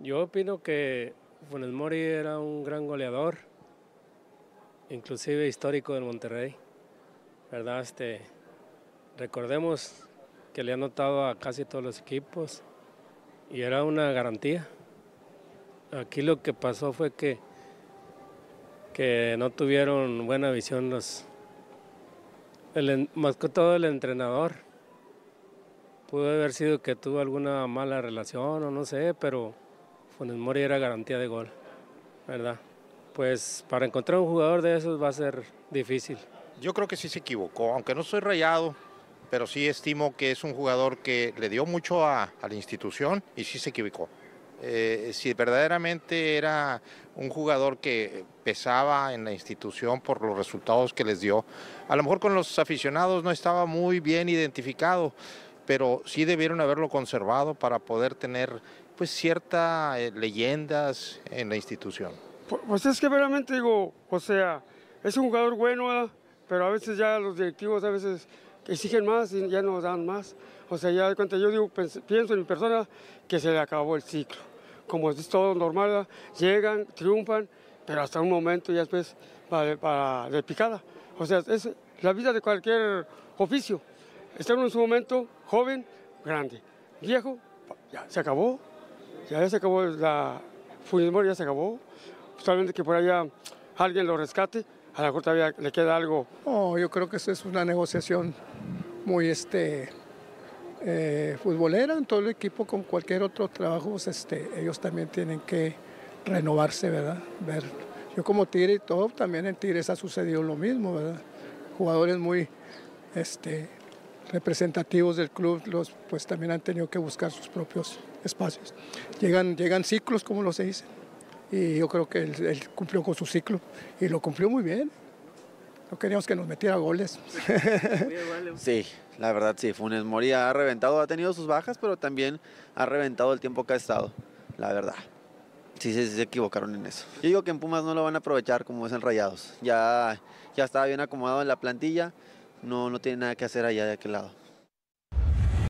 Yo opino que Funes Mori era un gran goleador, inclusive histórico del Monterrey, ¿verdad? Recordemos que le ha anotado a casi todos los equipos y era una garantía. Aquí lo que pasó fue que no tuvieron buena visión más que todo el entrenador. Pudo haber sido que tuvo alguna mala relación o no sé, pero Funes Mori era garantía de gol, ¿verdad? Pues para encontrar un jugador de esos va a ser difícil. Yo creo que sí se equivocó, aunque no soy rayado, pero sí estimo que es un jugador que le dio mucho a la institución y sí se equivocó. Si verdaderamente era un jugador que pesaba en la institución por los resultados que les dio, a lo mejor con los aficionados no estaba muy bien identificado, pero sí debieron haberlo conservado para poder tener pues ciertas leyendas en la institución. Pues es que verdaderamente digo, o sea, es un jugador bueno, ¿verdad? Pero a veces ya los directivos a veces exigen más y ya no dan más. O sea, ya de cuenta, yo digo, pienso en mi persona que se le acabó el ciclo. Como es todo normal, ¿verdad? Llegan, triunfan, pero hasta un momento y después para de picada. O sea, es la vida de cualquier oficio. Está uno en su momento joven, grande, viejo, ya se acabó. Ya se acabó la Funes Mori, ya se acabó. Solamente que por allá alguien lo rescate, a lo mejor todavía le queda algo. Oh, yo creo que eso es una negociación muy futbolera en todo el equipo, con cualquier otro trabajo, pues, ellos también tienen que renovarse, ¿verdad? Yo como Tigre y todo, también en Tigres ha sucedido lo mismo, ¿verdad? Jugadores muy representativos del club, pues también han tenido que buscar sus propios espacios. Llegan ciclos, como lo se dice, y yo creo que él cumplió con su ciclo y lo cumplió muy bien. No queríamos que nos metiera goles. Sí, la verdad sí, Funes Mori ha reventado, ha tenido sus bajas, pero también ha reventado el tiempo que ha estado, la verdad. Sí, se equivocaron en eso. Yo digo que en Pumas no lo van a aprovechar como es en Rayados. Ya estaba bien acomodado en la plantilla, no tiene nada que hacer allá de aquel lado.